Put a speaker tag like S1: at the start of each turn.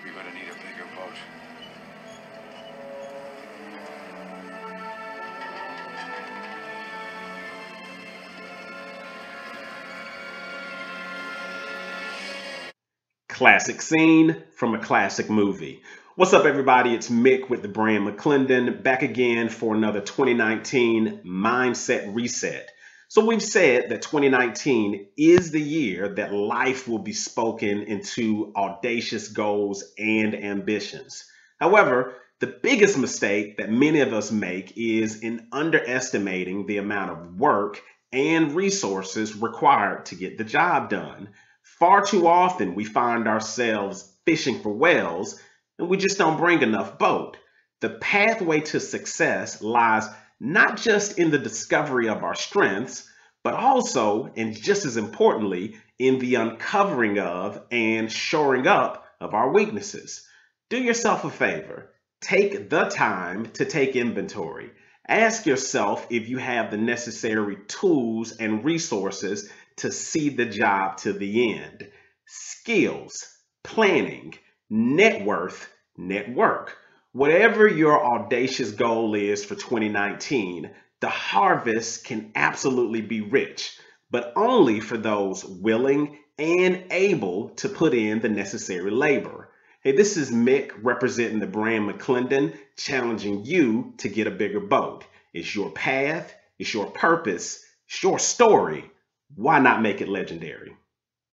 S1: You're gonna need a bigger boat.
S2: Classic scene from a classic movie. What's up, everybody? It's Mick with the brand McClendon, back again for another 2019 Mindset Reset. So we've said that 2019 is the year that life will be spoken into audacious goals and ambitions. However, the biggest mistake that many of us make is in underestimating the amount of work and resources required to get the job done. Far too often, we find ourselves fishing for whales and we just don't bring enough boat. The pathway to success lies not just in the discovery of our strengths, but also, and just as importantly, in the uncovering of and shoring up of our weaknesses. Do yourself a favor. Take the time to take inventory. Ask yourself if you have the necessary tools and resources to see the job to the end. Skills, planning, net worth, network. Whatever your audacious goal is for 2019, the harvest can absolutely be rich, but only for those willing and able to put in the necessary labor. Hey, this is Mick representing the brand McClendon, challenging you to get a bigger boat. It's your path, it's your purpose, it's your story. Why not make it legendary?